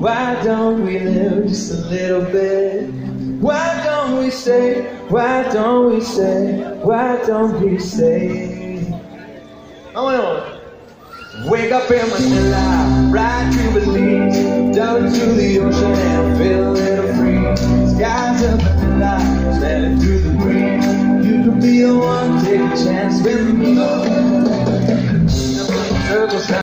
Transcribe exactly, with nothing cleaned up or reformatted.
Why don't we live just a little bit? Why don't we stay? Why don't we stay? Why don't we stay? Vámonos. Wake up in Manila, ride to Belize, down to the ocean and feel a little free. Skies of Manila, smelling through the breeze. You could be the one, take a chance with me.